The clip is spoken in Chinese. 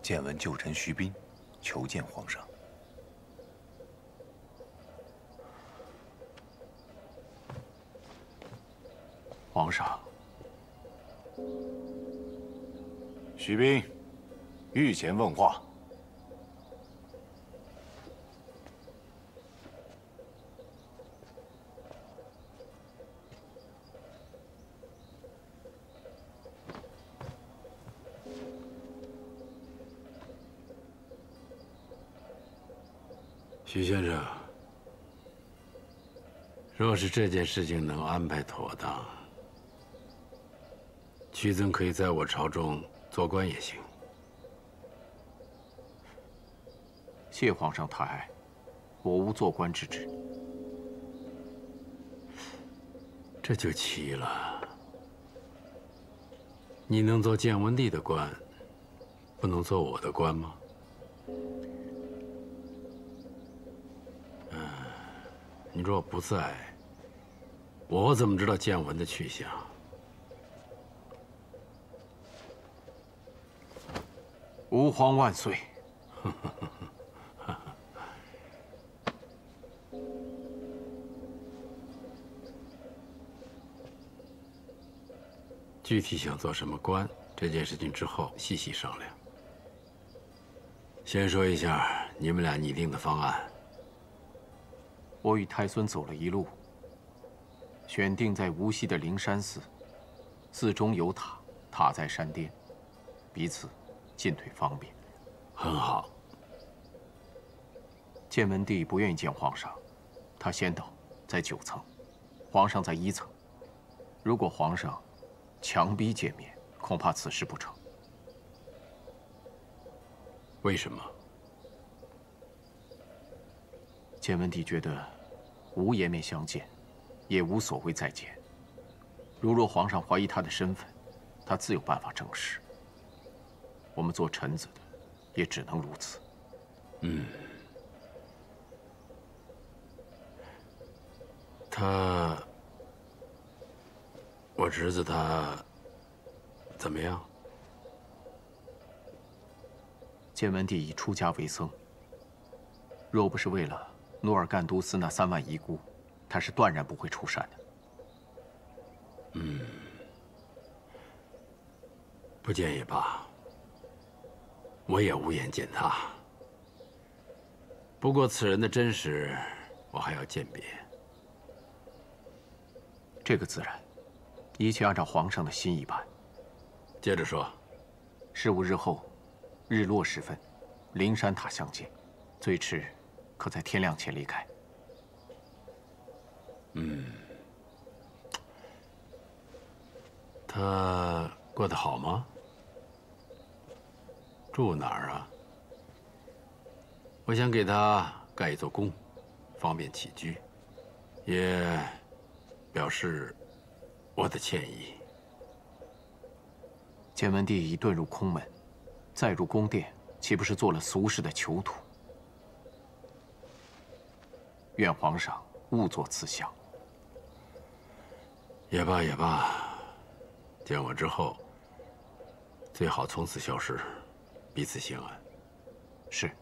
见闻旧臣徐斌，求见皇上。 皇上， 徐斌，御前问话。 徐先生，若是这件事情能安排妥当，屈曾可以在我朝中做官也行。 谢皇上太爱，我无做官之职。 这就奇了，你能做建文帝的官，不能做我的官吗？你若不在，我怎么知道建文的去向？ 吾皇万岁！ 具体想做什么官，这件事情之后细细商量。先说一下你们俩拟定的方案。 我与太孙走了一路，选定在无锡的灵山寺，寺中有塔，塔在山巅，彼此进退方便。 很好。 建文帝不愿意见皇上，他先到，在9层，皇上在1层。如果皇上强逼见面，恐怕此事不成。 为什么？ 建文帝觉得无颜面相见，也无所谓再见。若皇上怀疑他的身份，他自有办法证实。我们做臣子的，也只能如此。 我侄子他怎么样？ 建文帝已出家为僧，若不是为了努尔干都司那3万遗孤，他是断然不会出山的。 不见也罢，我也无颜见他。不过此人的真实，我还要鉴别。 这个自然，一切按照皇上的心意办。 接着说。 15日后，日落时分，灵山塔相见，最迟可在天亮前离开。 他过得好吗？住哪儿啊？我想给他盖一座宫，方便起居，也表示我的歉意。 建文帝已遁入空门，再入宫殿，岂不是做了俗世的囚徒？愿皇上勿作此想。 也罢也罢，见我之后，最好从此消失，彼此心安。 是。